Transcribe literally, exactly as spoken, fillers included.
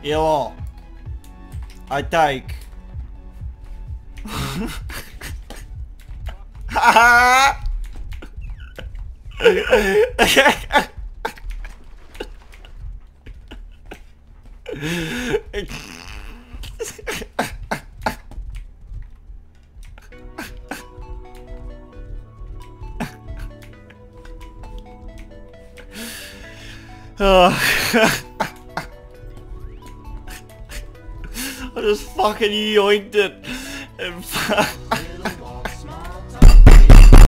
Yo, I take. I just fucking yoinked it. And